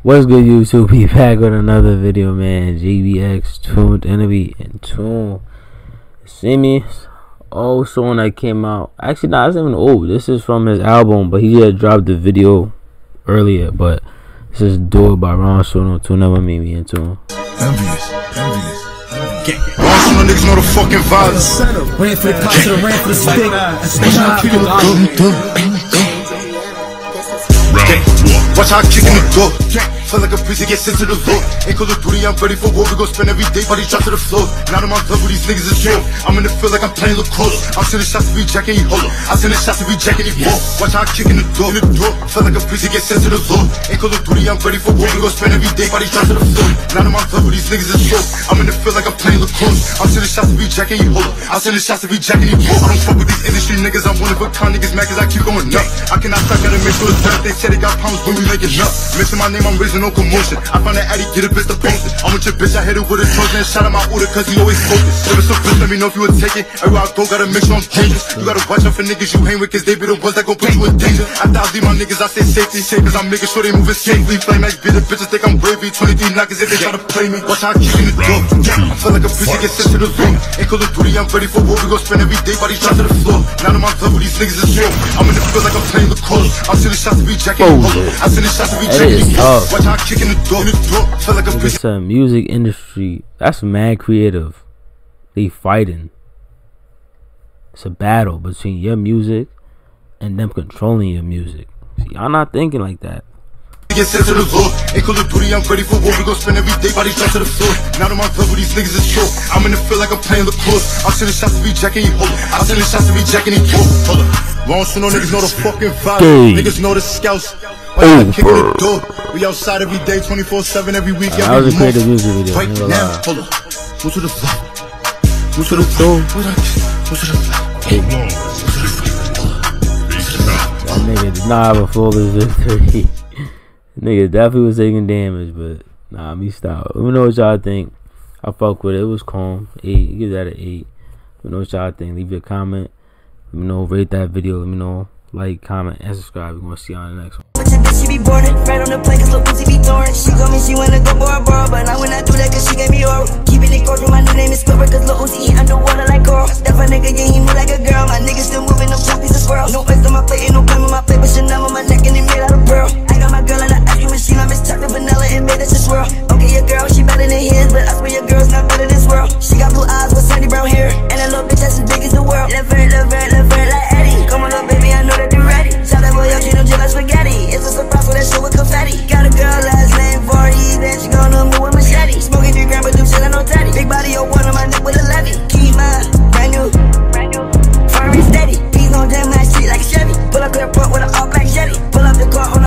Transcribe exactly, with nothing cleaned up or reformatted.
What's good, YouTube? We back with another video, man. G B X tuned enemy and tune. See me? Old song that came out. Actually, nah, it's not even old. This is from his album, but he had dropped the video earlier. But this is Do It by Ron Sono. Tune never meet me in tune. Envious, envious. Ron Sono niggas know the fucking vibes. Ran for the pot to the ran for the stick. Watch how I kick in the door. Feel like a priest, get sent to the floor. Ain't Call of Duty, I'm ready for war. We gon' spend every day, body drop to the floor. Now I'm on club with these niggas is real. I'm in the field like I'm playing lacrosse. I'm sending shots to be jacking you hold. I'm sending shots to be jacking you ball. Watch how I kick in the door. In the door. Feel like a priest, get sent to the floor. Ain't Call of Duty, I'm ready for war. We gon' spend every day, body drop to the floor. Now I'm on club with these niggas is real. I'm in the field like I'm playing lacrosse. I'm sending shots to be jacking you hold. I'm sending shots to be jacking you ball. I don't fuck with these industry niggas. I'm one of a kind niggas mad cause I keep going up. I cannot stop, gotta make sure it's done. They said they got problems when we make it up. Mention my name, I'm raising no commotion. I find that Addy, get a bitch to post it. I'm with your bitch, I hit it with a Trojan. Shout out my order, cause he always focused. If it's a bitch, let me know if you would take it. Everywhere I go, gotta make sure I'm dangerous. You gotta watch out for niggas you hang with, cause they be the ones that gon' put you in danger. After I leave my niggas, I say safety, safe, cause I'm making sure they moving safely. Flame like be the bitches think I'm bravey. twenty-three knockers if they try to play me. Watch how I kick in the door. I feel like a bitch, get sent to the floor. Ain't Call of Duty, I'm ready for war. We gon' spend every day, body drop to the floor. Now I'm on club with these niggas is real. I'm in the field like I'm playing lacrosse. I'm sending shots to be jacking you hold. I'm sending shots to be jacking you hold. Watch how I kick in the door. In the door. Feel like a bitch. It's a music industry that's mad creative. They fighting. It's a battle between your music and them controlling your music. See, y'all not thinking like that. Get sent to the floor. Ain't Call of Duty, I'm ready for war. We gon' spend every day, body drop to the floor. Now I'm on club with these niggas is true. I'm in the field like I'm playing lacrosse. I'm sending shots to be jacking you hold. I'm sending shots to be jacking you hold. Ron Sono niggas know the fucking vibe. Hey. Niggas know the scouts. Oh, kicking the door. We outside every day, twenty-four seven every week. That was a creative music video. Right now, hold on. Go to the floor. Go to the floor. Go to the floor. That nigga did not have a full victory. Nigga definitely was taking damage, but nah, me stop. Let me know what y'all think. I fuck with it. It was calm. Eight. Give that an eight. Let me know what y'all think. Leave your comment. Let me know. Rate that video. Let me know. Like, comment, and subscribe. We're gonna see you on the next one.